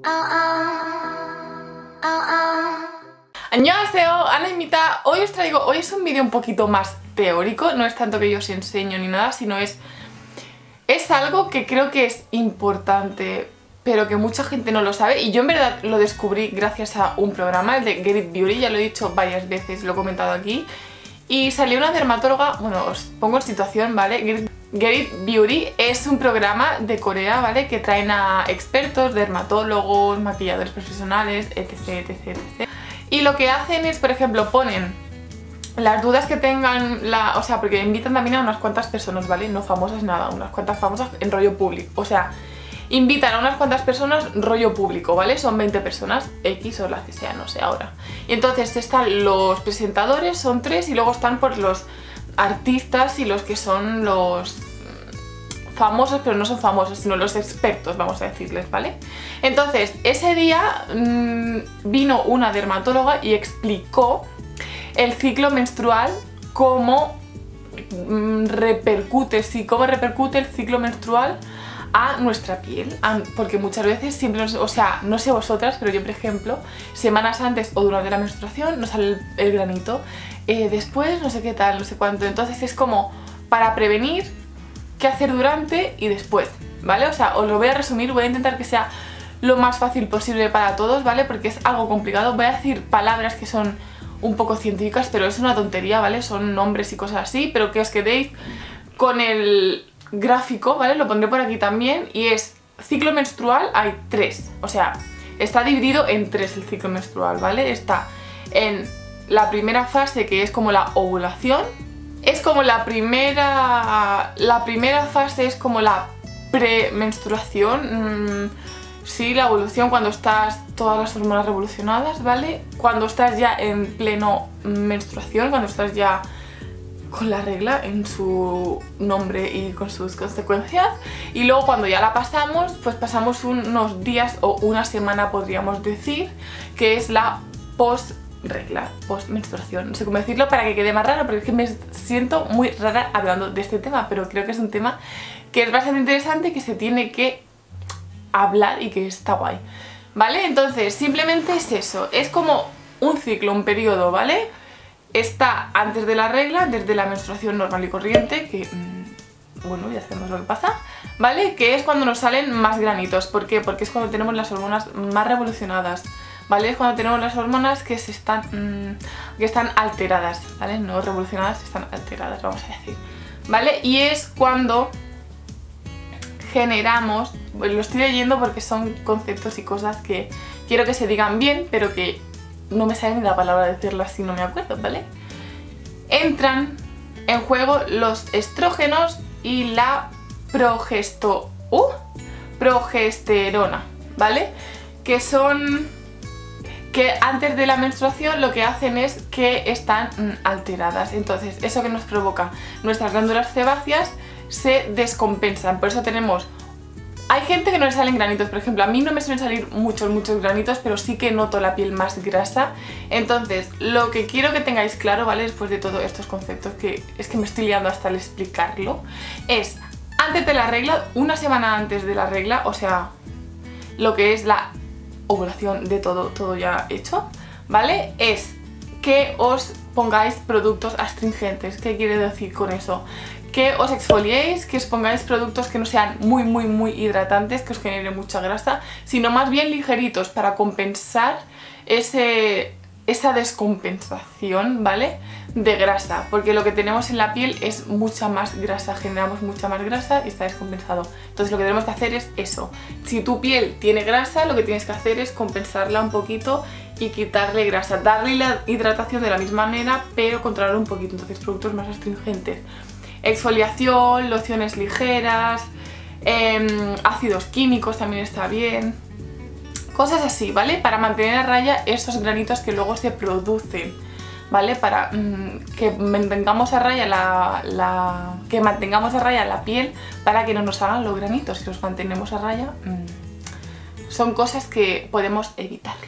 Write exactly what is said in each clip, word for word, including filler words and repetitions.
Annyeonghaseyo, Anaimita. Hoy os traigo, hoy es un vídeo un poquito más teórico, no es tanto que yo os enseño ni nada, sino es, es algo que creo que es importante, pero que mucha gente no lo sabe, y yo en verdad lo descubrí gracias a un programa, el de Get It Beauty, ya lo he dicho varias veces, lo he comentado aquí, y salió una dermatóloga, bueno, os pongo en situación, ¿vale? Get It, Get It Beauty es un programa de Corea, ¿vale? Que traen a expertos, dermatólogos, maquilladores profesionales, etc, etc, etcétera. Y lo que hacen es, por ejemplo, ponen las dudas que tengan, la, o sea, porque invitan también a unas cuantas personas, ¿vale? No famosas nada, unas cuantas famosas en rollo público, o sea, invitan a unas cuantas personas rollo público, ¿vale? Son veinte personas, X o las que sean, no sé ahora. Y entonces están los presentadores, son tres, y luego están por los artistas y los que son los famosos, pero no son famosos, sino los expertos, vamos a decirles, ¿vale? Entonces, ese día mmm, vino una dermatóloga y explicó el ciclo menstrual, cómo mmm, repercute, sí, cómo repercute el ciclo menstrual a nuestra piel, porque muchas veces siempre, nos, o sea, no sé vosotras, pero yo por ejemplo, semanas antes o durante la menstruación nos sale el, el granito, eh, después no sé qué tal, no sé cuánto, entonces es como para prevenir qué hacer durante y después, ¿vale? O sea, os lo voy a resumir, voy a intentar que sea lo más fácil posible para todos, ¿vale? Porque es algo complicado, voy a decir palabras que son un poco científicas, pero es una tontería, ¿vale? Son nombres y cosas así, pero que os quedéis con el gráfico, ¿vale? Lo pondré por aquí también, y es ciclo menstrual, hay tres, o sea, está dividido en tres el ciclo menstrual, ¿vale? Está en la primera fase, que es como la ovulación, es como la primera, la primera fase es como la premenstruación, mmm, sí, la ovulación cuando estás todas las hormonas revolucionadas, ¿vale? Cuando estás ya en pleno menstruación, cuando estás ya con la regla en su nombre y con sus consecuencias, y luego cuando ya la pasamos, pues pasamos unos días o una semana, podríamos decir, que es la post-regla, post-menstruación, no sé cómo decirlo para que quede más raro, porque es que me siento muy rara hablando de este tema, pero creo que es un tema que es bastante interesante, que se tiene que hablar y que está guay, ¿vale? Entonces, simplemente es eso, es como un ciclo, un periodo, ¿vale? Está antes de la regla, desde la menstruación normal y corriente, que, mmm, bueno, ya sabemos lo que pasa, ¿vale? Que es cuando nos salen más granitos. ¿Por qué? Porque es cuando tenemos las hormonas más revolucionadas, ¿vale? Es cuando tenemos las hormonas que se están, mmm, que están alteradas, ¿vale? No revolucionadas, están alteradas, vamos a decir, ¿vale? Y es cuando generamos, lo estoy leyendo porque son conceptos y cosas que quiero que se digan bien, pero que no me sale ni la palabra decirlo así, no me acuerdo, ¿vale? Entran en juego los estrógenos y la progesto, uh, progesterona, ¿vale? Que son, que antes de la menstruación lo que hacen es que están mm, alteradas. Entonces, eso que nos provoca nuestras glándulas sebáceas se descompensan, por eso tenemos... Hay gente que no le salen granitos, por ejemplo, a mí no me suelen salir muchos, muchos granitos, pero sí que noto la piel más grasa. Entonces, lo que quiero que tengáis claro, ¿vale? Después de todos estos conceptos, que es que me estoy liando hasta al explicarlo, es antes de la regla, una semana antes de la regla, o sea, lo que es la ovulación de todo, todo ya hecho, ¿vale? Es que os pongáis productos astringentes. ¿Qué quiere decir con eso? Que os exfoliéis, que os pongáis productos que no sean muy muy muy hidratantes, que os generen mucha grasa, sino más bien ligeritos para compensar ese, esa descompensación, ¿vale? De grasa, porque lo que tenemos en la piel es mucha más grasa, generamos mucha más grasa y está descompensado. Entonces lo que tenemos que hacer es eso. Si tu piel tiene grasa, lo que tienes que hacer es compensarla un poquito y quitarle grasa, darle la hidratación de la misma manera, pero controlarlo un poquito. Entonces productos más astringentes. Exfoliación, lociones ligeras, eh, ácidos químicos también está bien, cosas así, ¿vale? Para mantener a raya esos granitos que luego se producen, ¿vale? Para mmm, que mantengamos a raya la, la que mantengamos a raya la piel, para que no nos hagan los granitos. Si los mantenemos a raya, mmm, son cosas que podemos evitarlo.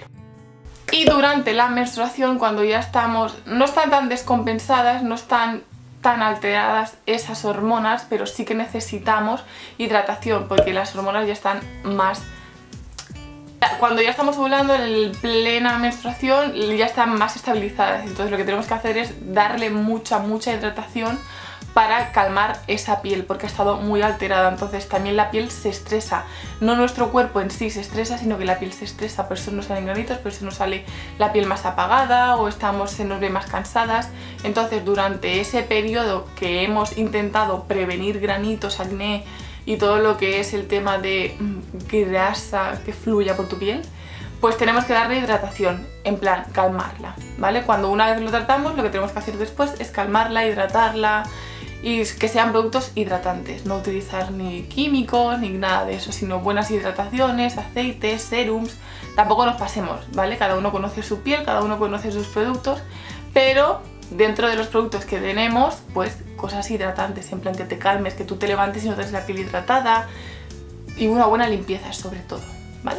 Y durante la menstruación, cuando ya estamos, no están tan descompensadas, no están tan alteradas esas hormonas, pero sí que necesitamos hidratación porque las hormonas ya están más cuando ya estamos ovulando, en plena menstruación, ya están más estabilizadas. Entonces lo que tenemos que hacer es darle mucha, mucha hidratación para calmar esa piel, porque ha estado muy alterada. Entonces también la piel se estresa, no nuestro cuerpo en sí se estresa, sino que la piel se estresa, por eso nos salen granitos, por eso nos sale la piel más apagada o estamos, se nos ve más cansadas. Entonces durante ese periodo que hemos intentado prevenir granitos, acné y todo lo que es el tema de grasa que fluya por tu piel, pues tenemos que darle hidratación, en plan calmarla, ¿vale? Cuando una vez lo tratamos, lo que tenemos que hacer después es calmarla, hidratarla, y que sean productos hidratantes, no utilizar ni químicos ni nada de eso, sino buenas hidrataciones, aceites, serums. Tampoco nos pasemos, ¿vale? Cada uno conoce su piel, cada uno conoce sus productos, pero dentro de los productos que tenemos, pues cosas hidratantes, en plan que te calmes, que tú te levantes y no tienes la piel hidratada, y una buena limpieza sobre todo, ¿vale?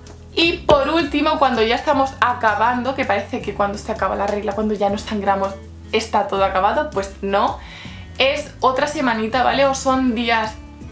Y por último, cuando ya estamos acabando, que parece que cuando se acaba la regla, cuando ya nos sangramos, está todo acabado, pues no. Es otra semanita, ¿vale? O son días,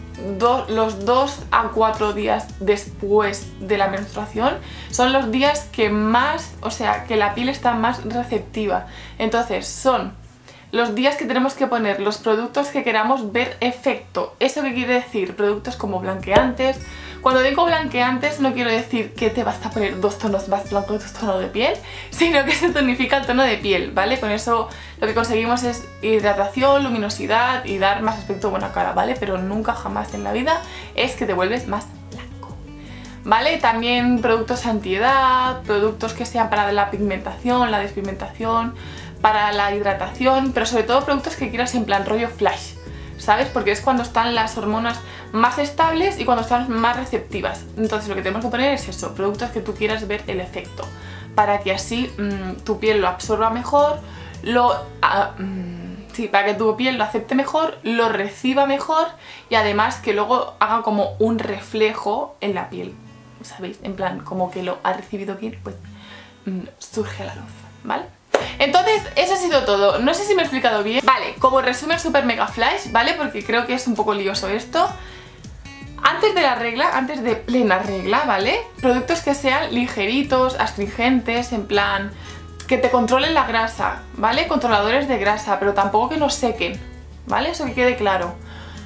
do, los dos a cuatro días después de la menstruación. Son los días que más, o sea, que la piel está más receptiva. Entonces son los días que tenemos que poner los productos que queramos ver efecto. ¿Eso qué quiere decir? Productos como blanqueantes. Cuando digo blanqueantes no quiero decir que te vas a poner dos tonos más blancos, dos tonos de piel, sino que se tonifica el tono de piel, ¿vale? Con eso lo que conseguimos es hidratación, luminosidad y dar más aspecto a buena cara, ¿vale? Pero nunca jamás en la vida es que te vuelves más blanco, ¿vale? También productos antiedad, productos que sean para la pigmentación, la despigmentación, para la hidratación, pero sobre todo productos que quieras en plan rollo flash, ¿sabes? Porque es cuando están las hormonas más estables y cuando están más receptivas. Entonces lo que tenemos que poner es eso, productos que tú quieras ver el efecto, para que así mmm, tu piel lo absorba mejor, lo, uh, mmm, sí, para que tu piel lo acepte mejor, lo reciba mejor y además que luego haga como un reflejo en la piel, ¿sabéis? En plan, como que lo ha recibido bien, pues mmm, surge a la luz, ¿vale? Entonces, eso ha sido todo. No sé si me he explicado bien. Vale, como resumen super mega flash, ¿vale? Porque creo que es un poco lioso esto. Antes de la regla, antes de plena regla, ¿vale? Productos que sean ligeritos, astringentes, en plan que te controlen la grasa, ¿vale? Controladores de grasa, pero tampoco que nos sequen, ¿vale? Eso que quede claro.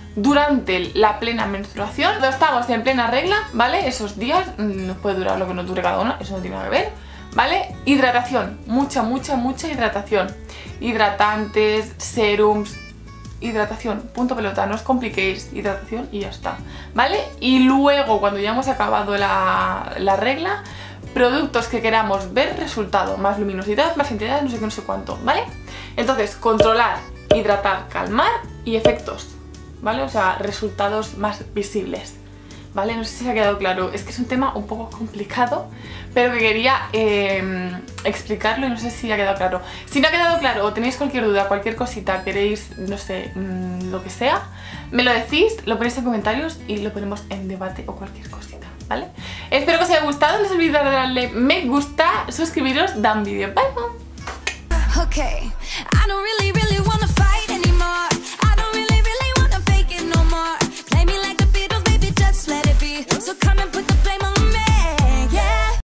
Durante la plena menstruación, cuando estamos en plena regla, ¿vale? Esos días, nos puede durar lo que nos dure cada uno, eso no tiene nada que ver, ¿vale? Hidratación, mucha, mucha, mucha hidratación. Hidratantes, serums, hidratación, punto pelota, no os compliquéis, hidratación y ya está, ¿vale? Y luego, cuando ya hemos acabado la, la regla, productos que queramos ver resultado, más luminosidad, más entidad, no sé qué, no sé cuánto, ¿vale? Entonces, controlar, hidratar, calmar y efectos, ¿vale? O sea, resultados más visibles, ¿vale? No sé si se ha quedado claro, es que es un tema un poco complicado, pero que quería eh, explicarlo y no sé si ha quedado claro. Si no ha quedado claro o tenéis cualquier duda, cualquier cosita, queréis, no sé, mmm, lo que sea, me lo decís, lo ponéis en comentarios y lo ponemos en debate o cualquier cosita, ¿vale? Espero que os haya gustado, no os olvidéis de darle me gusta, suscribiros, dan vídeo, bye bye. Okay, I don't really, really wanna